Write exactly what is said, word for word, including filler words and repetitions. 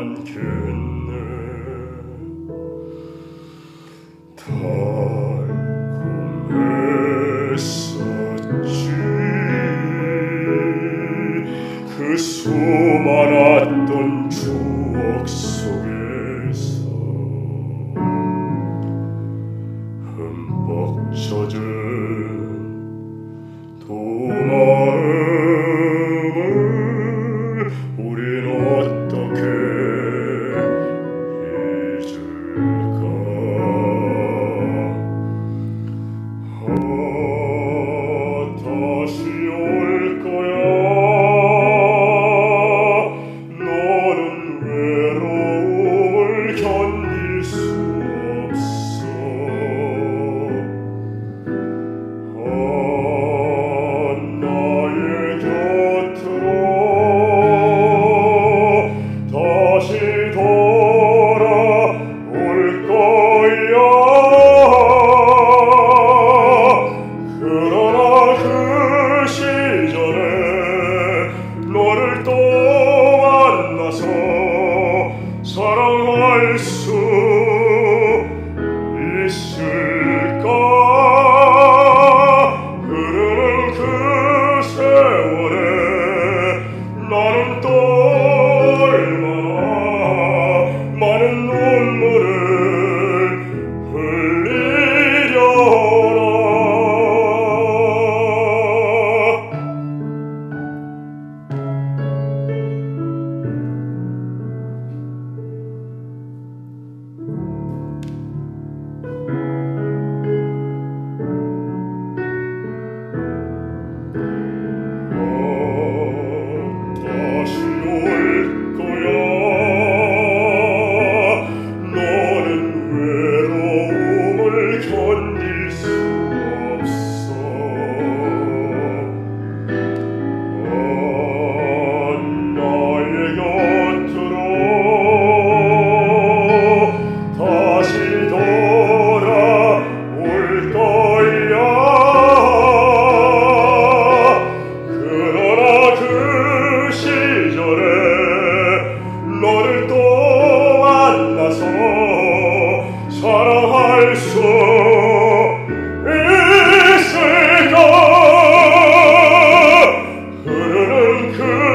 않겠네. 달콤했었지 그 수많았던 추억 속에서 흠뻑 젖은 두 마음을 우린 어떻게 잊을까. 아, 다시 올 거야. 너는 외로움을 견딜 수 없어. 아, 나의 곁으로 다시 돌아올 거야. 그러나 그 시절에 너를 또 만나서 사랑할 수 있을까. 흐르는 그 세월에 나는 또 얼마나 많은 눈물을 흘리려나. 다시 올 거야. 너는 외로움을 견딜 수 없어. 아, 나의 곁으로 다시 돌아올 거야. 그러나 그 시절에 너를 또 만나서 사랑할 수 있을까. 흐르는 그